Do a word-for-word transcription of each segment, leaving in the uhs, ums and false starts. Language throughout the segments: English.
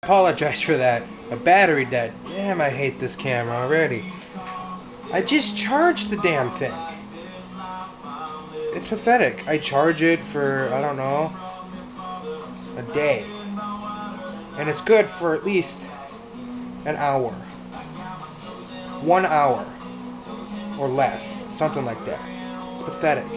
Apologize for that. A battery dead. Damn, I hate this camera already. I just charged the damn thing. It's pathetic. I charge it for, I don't know, a day. And it's good for at least an hour. One hour. Or less. Something like that. It's pathetic.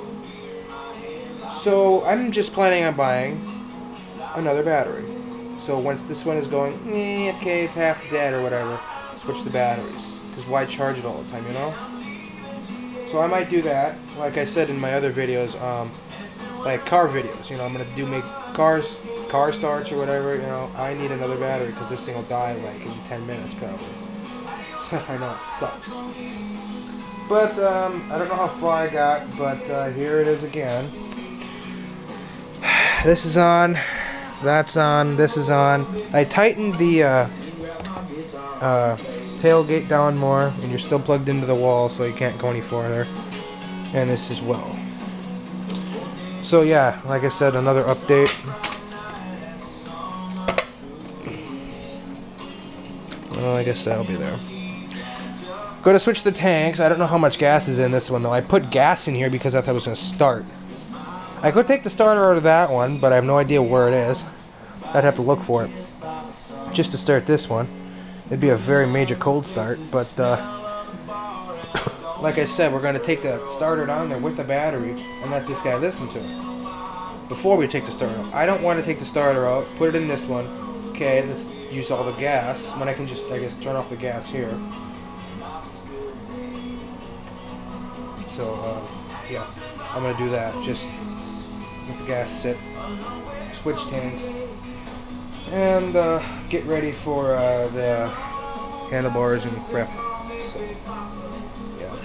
So, I'm just planning on buying another battery. So, once this one is going, eh, okay, it's half dead or whatever, switch the batteries. Because why charge it all the time, you know? So, I might do that. Like I said in my other videos, um, like car videos. You know, I'm going to do make cars, car starts or whatever, you know. I need another battery because this thing will die like in ten minutes probably. I know, it sucks. But, um, I don't know how far I got, but uh, here it is again. This is on, that's on, this is on. I tightened the uh, uh, tailgate down more, and you're still plugged into the wall, so you can't go any farther. And this as well. So yeah, like I said, another update. Well, I guess that'll be there. Going to switch the tanks. I don't know how much gas is in this one, though. I put gas in here because I thought it was going to start. I could take the starter out of that one, but I have no idea where it is. I'd have to look for it. Just to start this one. It'd be a very major cold start, but uh, like I said, we're going to take the starter down there with the battery and let this guy listen to it before we take the starter out. I don't want to take the starter out, put it in this one. Okay, let's use all the gas. When I can just, I guess, turn off the gas here. So, uh, yeah, I'm going to do that. Just let the gas sit, switch tanks, and uh, get ready for uh, the handlebars and crap. So, yeah.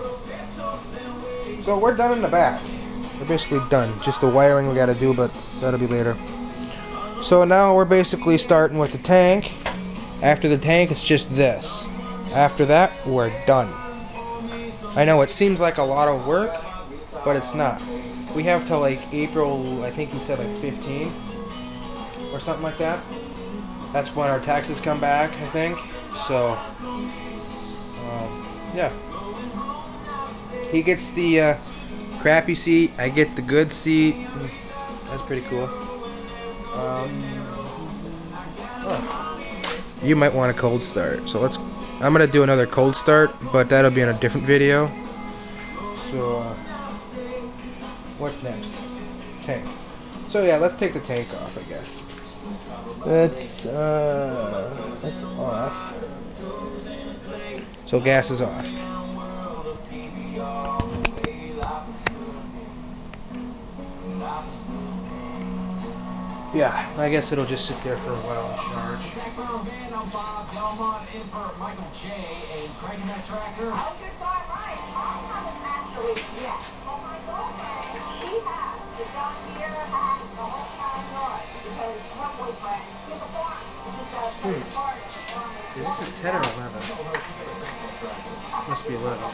So we're done in the back. We're basically done. Just the wiring we got to do, but that'll be later. So now we're basically starting with the tank. After the tank, it's just this. After that, we're done. I know it seems like a lot of work, but it's not. We have till like April, I think he said like fifteen or something like that. That's when our taxes come back, I think. So, um, yeah. He gets the uh, crappy seat. I get the good seat. That's pretty cool. Um, oh. You might want a cold start. So let's. I'm gonna do another cold start, but that'll be in a different video. So, uh, what's next? Tank. So yeah, let's take the tank off, I guess. That's uh, that's off. So gas is off. Yeah, I guess it'll just sit there for a while and charge. Hmm. Is this a ten or eleven? Must be eleven.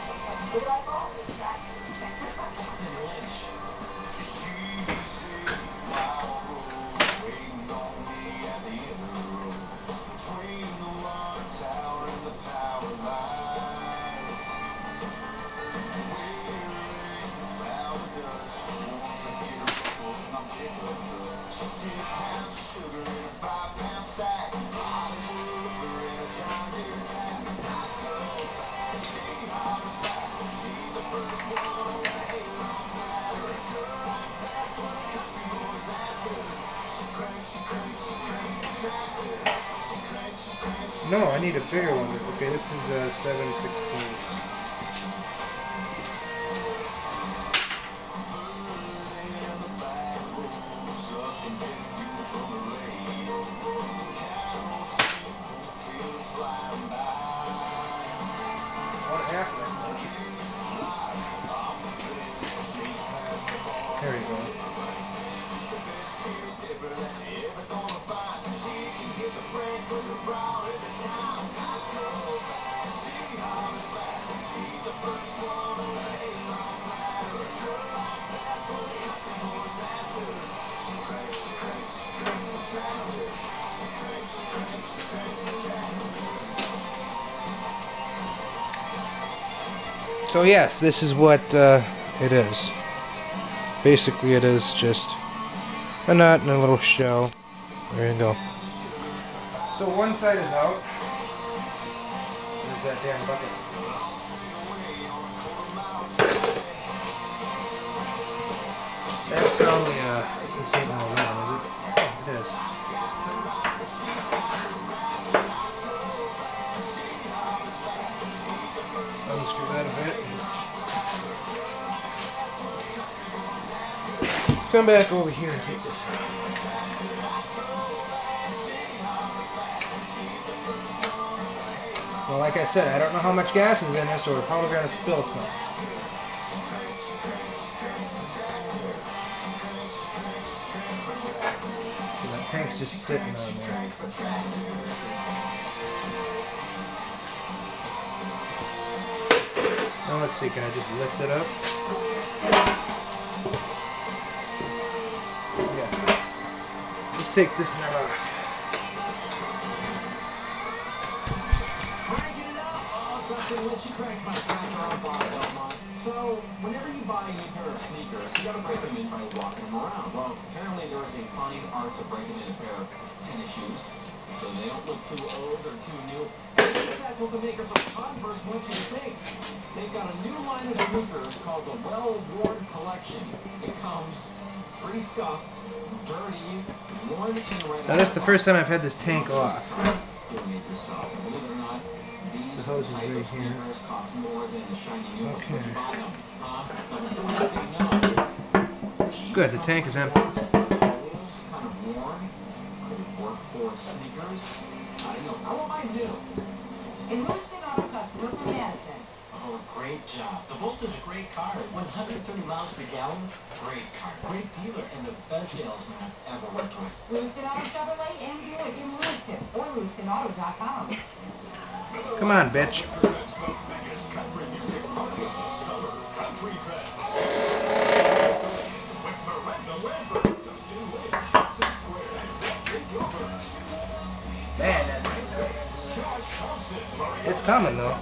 No, I need a bigger one. Okay, this is uh, seven sixteen. There you go. So yes, this is what uh, it is. Basically, it is just a nut and a little shell. There you go. So one side is out. There's that damn bucket. That's probably uh, this ain't no aluminum, is it? Oh, it is. Unscrew that a bit. Come back over here and take this out. Well, like I said, I don't know how much gas is in this, so we're probably going to spill some. So that tank's just sitting on there. Now let's see, can I just lift it up? Yeah. Let's take this nut off. She cracks my track around Belmont. So, whenever you buy a new pair of sneakers, you gotta break them in by walking them around. Well, apparently there's a fine art to breaking in a pair of tennis shoes, so they don't look too old or too new. That's what the makers of Converse want you to think. They've got a new line of sneakers called the Well-Worn Collection. It comes pre-scuffed, dirty, worn and right. Now that's the first time I've had this tank off. Doing it yourself. Believe it or not, The hose is right here. Okay. Good, the tank is empty. In Lewiston Auto Customer from Madison. Oh, great job. The Bolt is a great car. one hundred thirty miles per gallon. Great car. Great dealer and the best salesman I've ever worked with. Lewiston Auto Chevrolet and Buick in Lewiston or Lewiston Auto dot com. Come on, bitch. Man, it's coming though.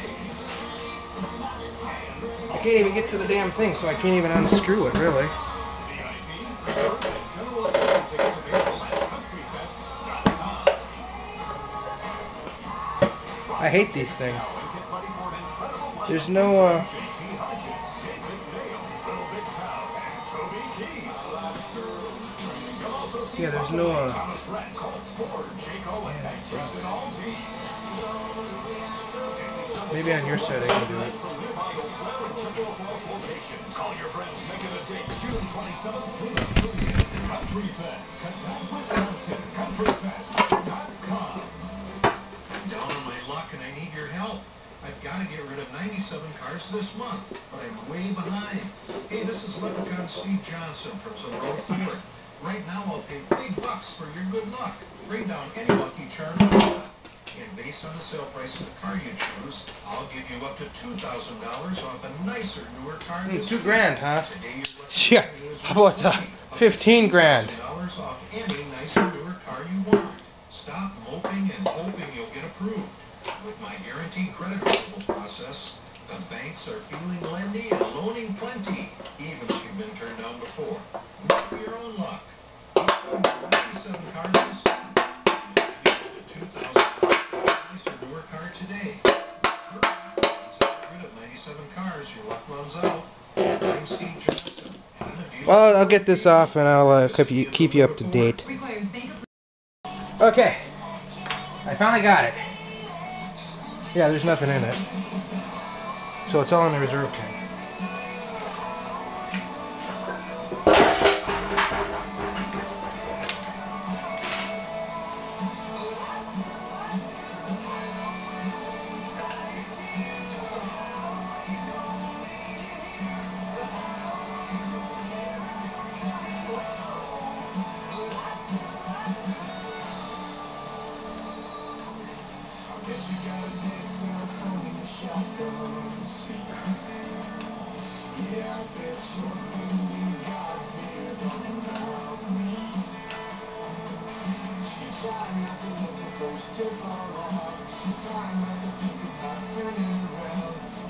I can't even get to the damn thing, so I can't even unscrew it, really. I hate these things. There's no, uh... yeah, there's no, uh... yeah, maybe on your side I can do it. I've got to get rid of ninety-seven cars this month, but I'm way behind. Hey, this is Leprechaun Steve Johnson from Sunroad Ford. Right now, I'll pay big bucks for your good luck. Bring down any lucky charm you want. And based on the sale price of the car you choose, I'll give you up to two thousand dollars off a nicer, newer car. Mm, two grand, huh? Today Yeah, how about uh, fifteen grand? dollars off any nicer, newer car you want. Stop moping and hoping you'll get approved. With my guaranteed credit approval process, the banks are feeling lendy and loaning plenty, even if you've been turned down before. Look for your own luck. ninety-seven cars this two thousand nicer newer car today. Get rid of ninety-seven cars, your luck runs out. I'm Steve Johnson. Well, I'll get this off and I'll uh, keep you keep you up to date. Okay, I finally got it. Yeah, there's nothing in it. So it's all in the reserve tank.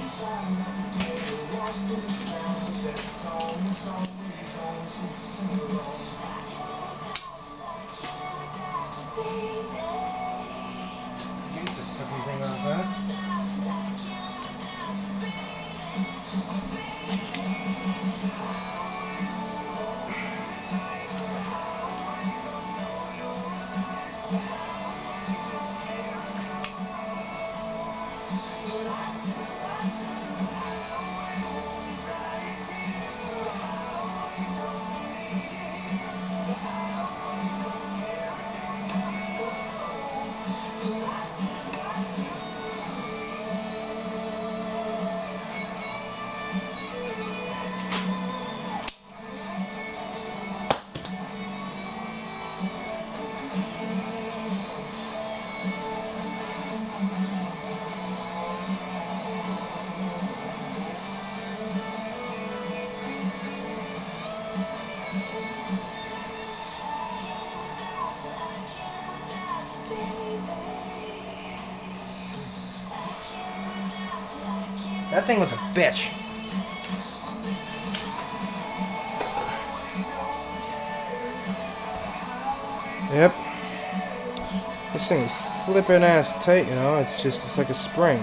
Get the fucking thing off, huh? That thing was a bitch. Yep. This thing is flipping ass tight, you know, it's just, it's like a spring.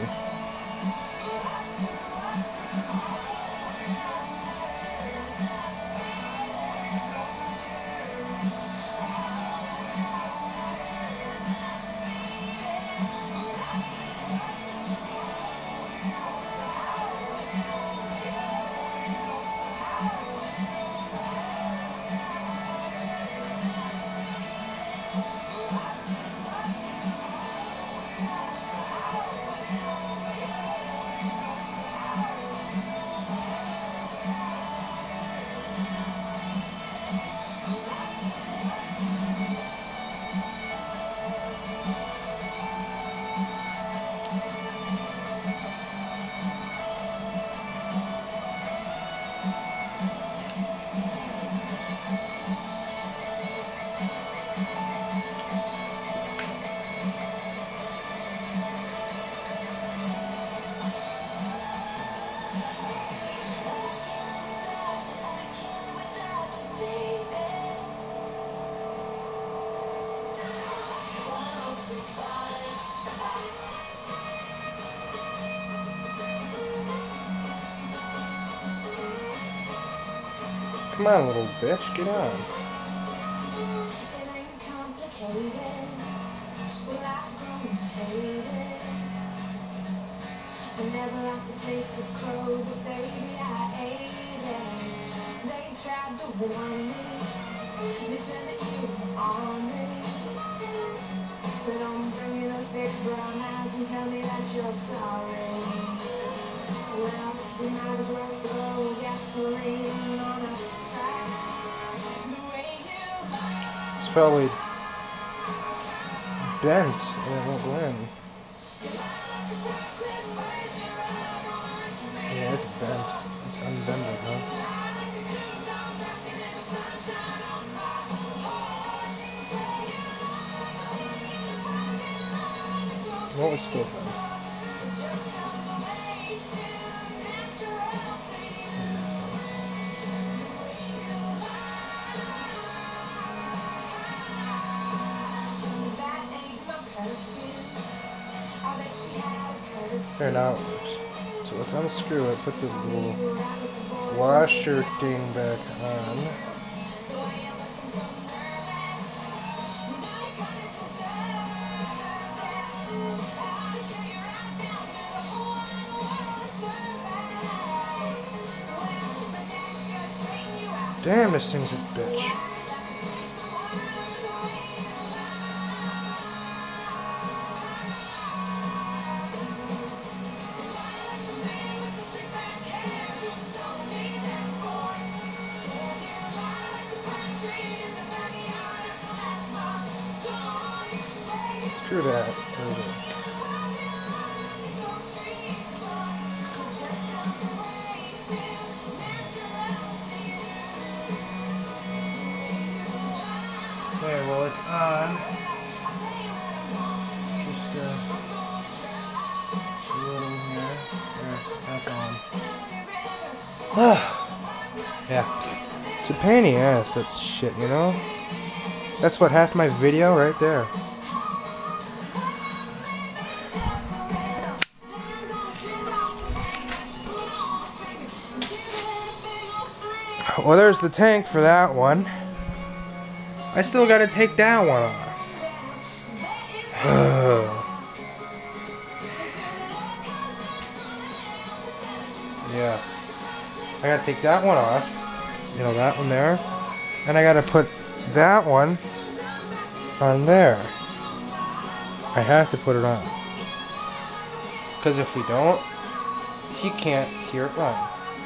Come on, little bitch, get on. I never liked the taste of crow, but baby, I ate it. They tried to warn me. They said that you were ornery. So don't bring me those big brown eyes and tell me that you're sorry. Well, we might as well throw gasoline on a fire. The way you It's probably bent and it won't go in. Yeah, it's bent. It's unbended, huh? No, it's still bent. There, now it works. So let's unscrew it, put the little washer thing back on. Damn, this thing's a bitch. Screw that. Okay, well, it's on. Just uh, a little here. There, Yeah. It's a pain in the ass, that shit, you know? That's what, half my video right there. Well, there's the tank for that one. I still gotta take that one off. Yeah. I gotta take that one off. You know, that one there. And I gotta put that one on there. I have to put it on. Because if we don't, he can't hear it run.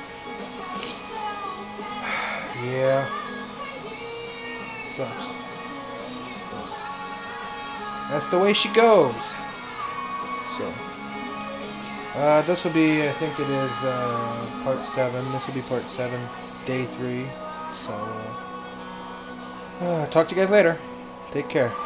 Yeah. Sucks. That's the way she goes. So. Uh, this will be, I think it is, uh, part seven. This will be part seven, day three. So, uh, talk to you guys later. Take care.